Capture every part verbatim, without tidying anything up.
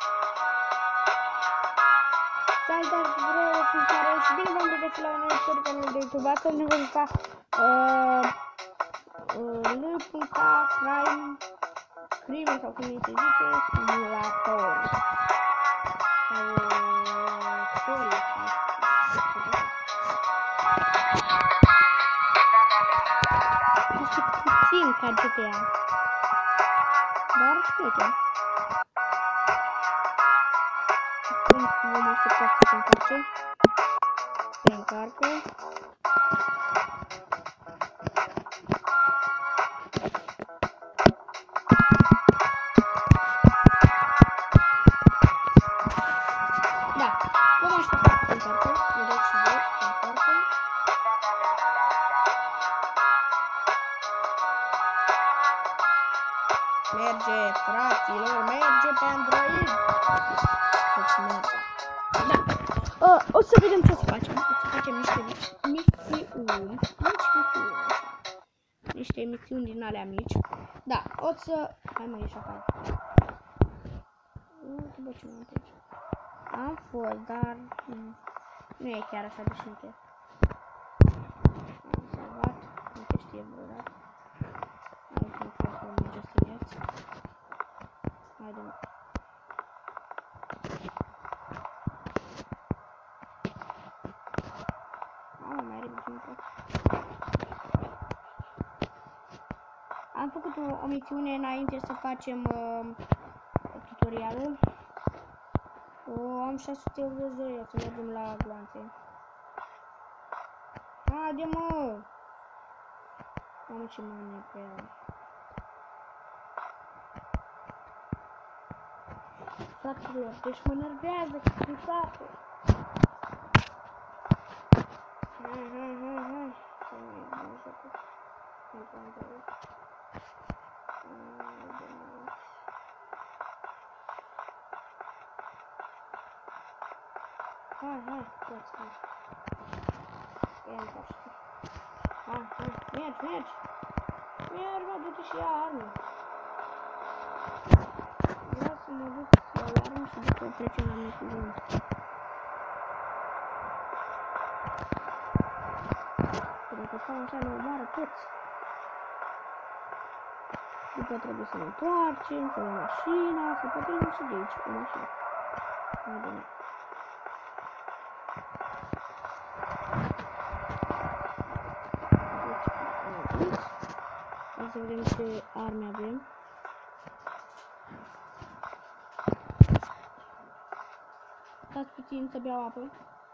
Salutați vreo fiecare și bine v-am regăsit la un nou episod pe canalul de YouTube. Astăzi ne vom juca uh, uh, L.Crime Crime sau cum se zice, simulator. Sau uh, story. Este puțin ca G T A. Dar șmecher. Acum vom aștepta să se încarce. Se încarcă. Da, vom aștepta să se încarcă. Vedeți și voi, se încarcă. Merge, fraților, merge pe Android. Deci merge. Da. Uh, o să vedem ce să facem. O să facem niște misiuni. Mici misiuni, așa. Niște misiuni din alea mici. Da, o să... Hai mă, ieși afară. Bă, ce m-am aici. Am fost, dar... Nu e chiar așa de șmecher. Am salvat. Nu te știe vreodată. Aici nu cred că merge să ieți. Haide-mă. Mai repede. Am făcut o, o misiune înainte să facem uh, tutorialul. O, am șase sute optzeci de lei să mergem la gloanțe. Haide mă! Am ce mâine pe el. Fraților, deci mă nervează că frisatul. Hai, hai, hai, hai. Să nu e bine jocul. Nu-i contează. Hai, hai, poți, hai. Ia întoarce-te. Hai, hai, mergi, mergi. Mergi, mă, du-te și ia arme. Vreau să mă duc să iau arme și după trecem la misiune. Dacă stau așa, ne omoară toți. După trebuie să ne întoarcem, să luăm mașina, să putem și de aici, o mașină. Haide-mă. Hai să vedem ce arme avem. Stați puțin să beau apă.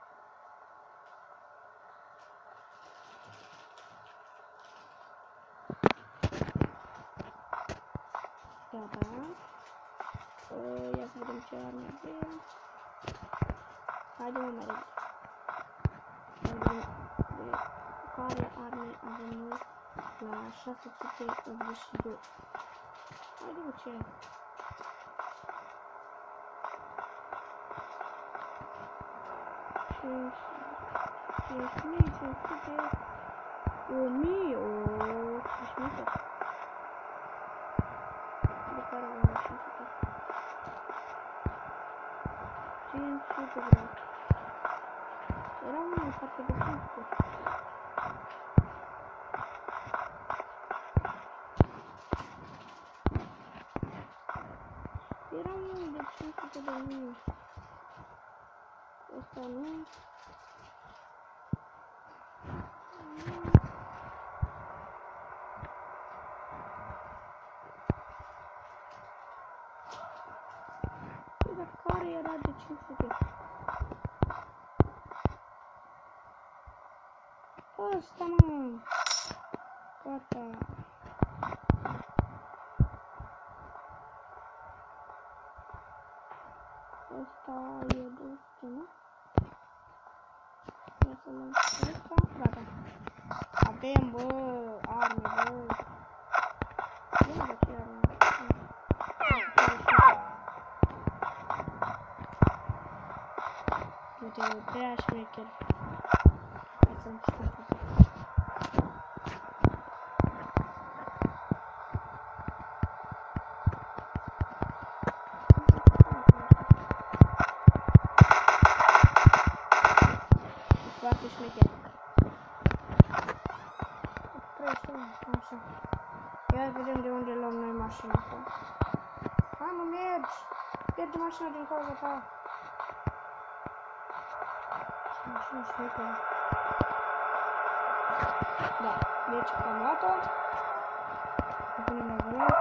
Gata. Uh, ia să vedem ce arme avem. Haide mă mai repede. Care arme avem noi la șase sute optzeci și doi. Haide mă, ce ai? cinci mii cinci sute, o mie, ooo, ce șmecher. De care avem cinci sute? cinci sute vreau. Era unul în parte de cinci sute. Era unul de cinci sute de mii. Ăsta nu. Dar care era de cinci sute? Ăsta, mă! Gata! Ăsta e două sute, nu? Ia să luăm ăsta. Gata! Avem, bă! Arme, bă! Ia de ce arme? Uite, prea șmecher. Hai să-mi știu. să vedem de unde luăm noi mașina. Hai mă, mergi! Pierde mașina din cauza ta. Mașina șmecheră. Da, deci am luat-o. O punem la volan.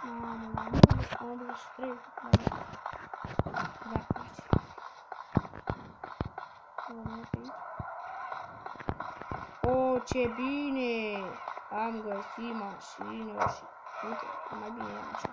Mamă, la optzeci și trei. Da, o, ce bine! Am găsit mașină și uite, mai bine e așa.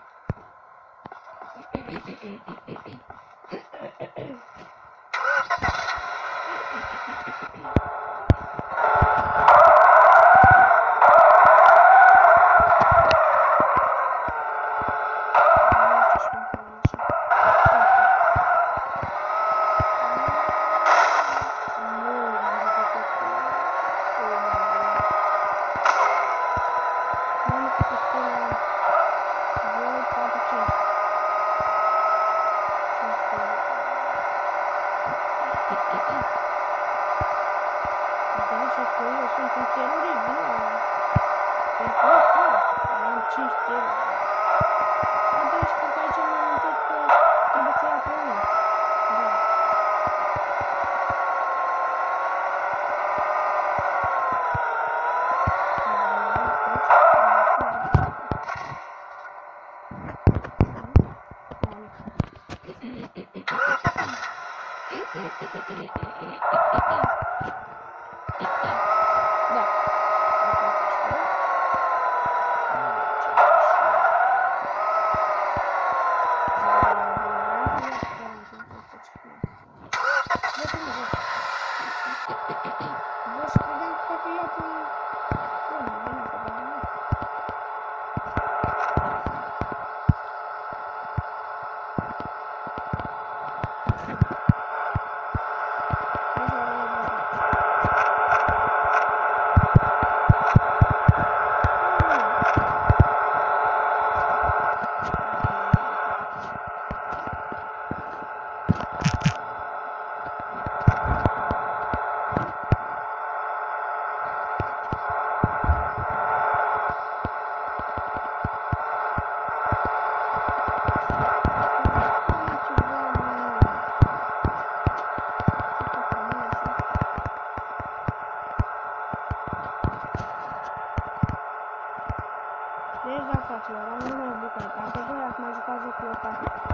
Deja, fraților, am numai bucăt. Dacă voi ați mai jucat jocul ăsta,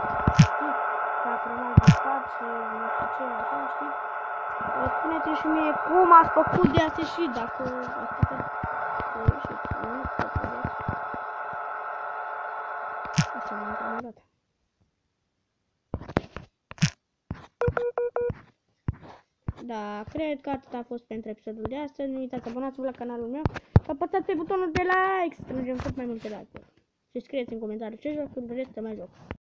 știți că ați rămas jucat și nu știu ce, așa, știți? Spuneți-mi și mie cum ați făcut de ați ieșit, dacă ați putea să ieșiți. Nu pot să vedeți. Asta m-am întrebat. Da, cred că atât a fost pentru episodul de astăzi. Nu uitați să abonați-vă la canalul meu, să apăsați pe butonul de like, strângem cât mai multe like-uri. Și scrieți în comentarii ce jocuri vreți să mai joc.